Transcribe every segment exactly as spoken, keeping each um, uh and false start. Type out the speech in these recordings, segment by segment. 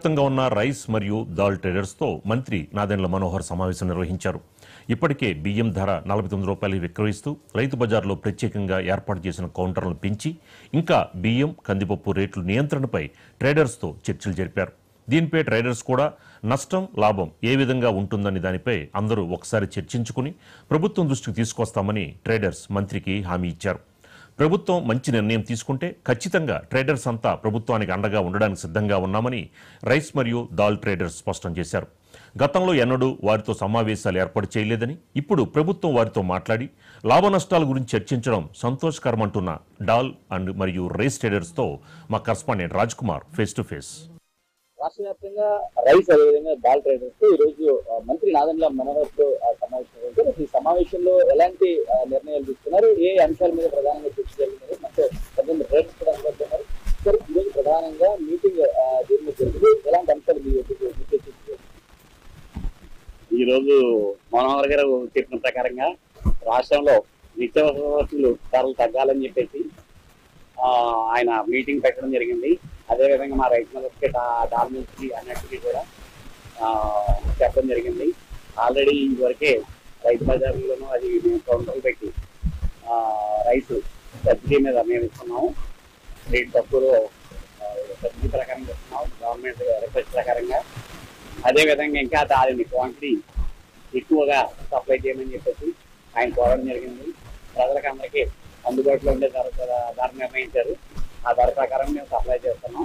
వ్యాప్తంగా ఉన్న రైస్ మరియు దాల్ ట్రేడర్స్తో మంత్రి నాదెండ్ల మనోహర్ సమావేశం నిర్వహించారు. ఇప్పటికే బియ్యం ధర నలభై తొమ్మిది రూపాయలు విక్రయిస్తూ రైతు బజార్లో ప్రత్యేకంగా ఏర్పాటు చేసిన కౌంటర్లను పెంచి ఇంకా బియ్యం కందిపప్పు రేట్లు నియంత్రణపై ట్రేడర్స్తో చర్చలు జరిపారు. దీనిపై ట్రేడర్స్ కూడా నష్టం లాభం ఏ విధంగా ఉంటుందని దానిపై అందరూ ఒకసారి చర్చించుకుని ప్రభుత్వం దృష్టికి తీసుకొస్తామని ట్రేడర్స్ మంత్రికి హామీ ఇచ్చారు. ప్రభుత్వం మంచి నిర్ణయం తీసుకుంటే ఖచ్చితంగా ట్రేడర్స్ అంతా ప్రభుత్వానికి అండగా ఉండడానికి సిద్ధంగా ఉన్నామని రైస్ మరియు దాల్ ట్రేడర్స్ స్పష్టం చేశారు. గతంలో ఎన్నడూ వారితో సమావేశాలు ఏర్పాటు చేయలేదని, ఇప్పుడు ప్రభుత్వం వారితో మాట్లాడి లాభ నష్టాల గురించి చర్చించడం సంతోషకరమంటున్న డాల్ అండ్ మరియు రైస్ ట్రేడర్స్తో మా correspondent Raj Kumar face to face. రాష్ట్ర వ్యాప్తంగా రైస్ అదేవిధంగా దాల్ ట్రేడర్స్ తో ఈ రోజు మంత్రి నాదెండ్ల మనోహర్ తో సమావేశం. ఈ సమావేశంలో ఎలాంటి నిర్ణయాలు తీసుకున్నారు, ఏ అంశాల మీద ప్రధానంగా చర్చ జరిగినారు, అంటే పద్దెనిమిది ట్రేడర్స్ కూడా అందుబాటున్నారు. సరే, ఈ రోజు ప్రధానంగా మీటింగ్ దీని మీద జరిగింది, ఎలాంటి అంశాలు చర్చించారు? ఈ రోజు మనోహర్ గారు చెప్పిన ప్రకారంగా రాష్ట్రంలో నిత్యావసర వస్తువులు ధరలు తగ్గాలని చెప్పేసి ఆయన మీటింగ్ పెట్టడం జరిగింది. అదేవిధంగా మా రైతు మిల్లర్స్కి డాల్ మిల్స్కి అన్నిటికీ కూడా చెప్పడం జరిగింది. ఆల్రెడీ ఇదివరకే రైతు బజార్లోనూ అది మేము కౌంటర్లు పెట్టి రైతు సబ్సిడీ మీద మేము ఇస్తున్నాము. రేట్ తక్కువలో సబ్సిడీ ప్రకారంగా ఇస్తున్నాము గవర్నమెంట్ రిక్వెస్ట్ ప్రకారంగా. అదేవిధంగా ఇంకా దాని క్వాంటిటీ ఎక్కువగా సప్లై చేయమని చెప్పేసి ఆయన కోరడం జరిగింది. ప్రజలకు అందరికీ అందుబాటులో ఉండే ధర ధర నిర్ణయించారు. ఆ ధర ప్రకారం మేము సప్లై చేస్తున్నాం.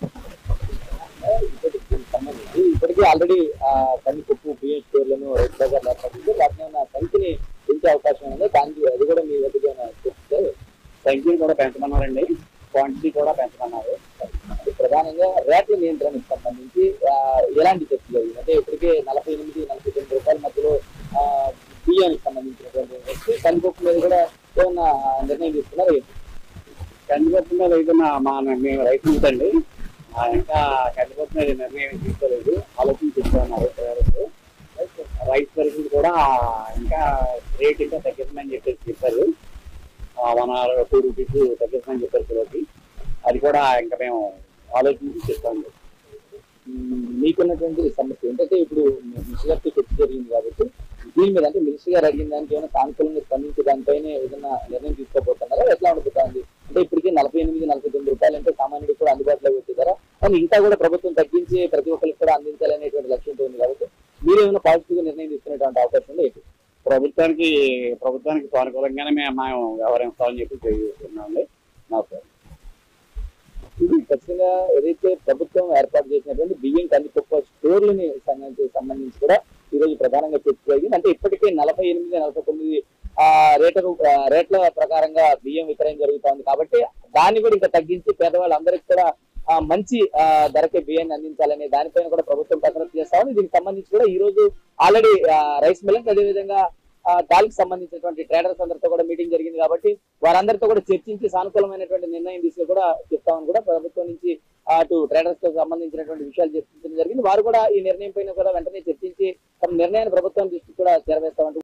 సంబంధించి ఇప్పటికీ ఆల్రెడీ కందిపప్పు బియ్యం స్టోర్లను రైతు బజార్లు ఏర్పడింది. వాటిని ఉన్న సంఖ్యని పెంచే అవకాశం ఉంది. దానికి అది కూడా మీ వద్దగా చెప్తే సంఖ్యను కూడా పెంచమన్నారండి, క్వాంటిటీ కూడా పెంచమన్నారు. ప్రధానంగా రేట్ల నియంత్రణకు సంబంధించి ఎలాంటి చర్చ జరిగింది? అంటే ఇప్పటికే నలభై ఎనిమిది నలభై తొమ్మిది రూపాయల మధ్యలో బియ్యానికి సంబంధించినటువంటి కందిపప్పు మీద కూడా ఏమన్నా నిర్ణయం తీసుకున్నారు? కందిపప్పు మీద ఏదైనా మా మేము రైతు ఉందండి, ఇంకా కందిపప్పు మీద నిర్ణయం తీసుకోలేదు, ఆలోచన తీసుకున్నారు. రైస్ పరిస్థితి కూడా ఇంకా రేట్ ఇంకా తగ్గిస్తుందని చెప్పేసి చెప్పారు. వన్ అవర్ టూ రూపీస్ తగ్గిస్తుందని చెప్పారు కిలోకి. అది కూడా ఇంకా మేము ఆలోచించి చెప్తాము. మీకున్నటువంటి సమస్య ఏంటంటే ఇప్పుడు మినిస్టర్ గారితో చర్చ జరిగింది కాబట్టి దీని మీద అంటే మినిస్టర్ గారు అడిగిన దానికి ఏమైనా సానుకూలంగా స్పందించి దానిపైన ఏదైనా నిర్ణయం తీసుకోబోతున్నారా, ఎట్లా ఉండిపోతుంది? అంటే ఇప్పటికీ నలభై ఎనిమిది నలభై తొమ్మిది రూపాయలు అంటే సామాన్యుడికి కూడా అందుబాటులోకి వచ్చేదారా, కానీ ఇంకా కూడా ప్రభుత్వం తగ్గించి ప్రతి ఒక్కరికి కూడా అందించాలనేటువంటి లక్ష్యంతో ఉంది కాబట్టి మీరు ఏమైనా పాజిటివ్ గా నిర్ణయం తీసుకునేటువంటి అవకాశం ఉంది? ప్రభుత్వానికి ప్రభుత్వానికి సానుకూలంగానే మేము మేము వ్యవహరిస్తామని చెప్పి తెలియజేస్తున్నామండి. నమస్కారం. ఇది ఖచ్చితంగా ఏదైతే ప్రభుత్వం ఏర్పాటు చేసినటువంటి బియ్యం కందిపప్పు స్టోర్లని సంబంధించి కూడా ఈ రోజు ప్రధానంగా చర్చ జరిగింది. అంటే ఇప్పటికే నలభై ఎనిమిది నలభై తొమ్మిది ఆ రేట్ల రేట్ల ప్రకారంగా బియ్యం విక్రయం జరుగుతోంది కాబట్టి దాన్ని కూడా ఇంకా తగ్గించి పేదవాళ్ళందరికీ కూడా మంచి ధరకే బియ్యాన్ని అందించాలనే దానిపైన కూడా ప్రభుత్వం కసరత్తు చేస్తా ఉంది. దీనికి సంబంధించి కూడా ఈ రోజు ఆల్రెడీ రైస్ మిల్లర్స్ అదేవిధంగా దానికి సంబంధించినటువంటి ట్రేడర్స్ అందరితో కూడా మీటింగ్ జరిగింది కాబట్టి వారందరితో కూడా చర్చించి సానుకూలమైనటువంటి నిర్ణయం తీసుకుని కూడా చెప్తామని కూడా ప్రభుత్వం నుంచి అటు ట్రేడర్స్ తో సంబంధించినటువంటి విషయాలు చర్చించడం జరిగింది. వారు కూడా ఈ నిర్ణయం పైన కూడా వెంటనే చర్చించి తమ నిర్ణయాన్ని ప్రభుత్వం దృష్టికి కూడా చేరవేస్తామంటూ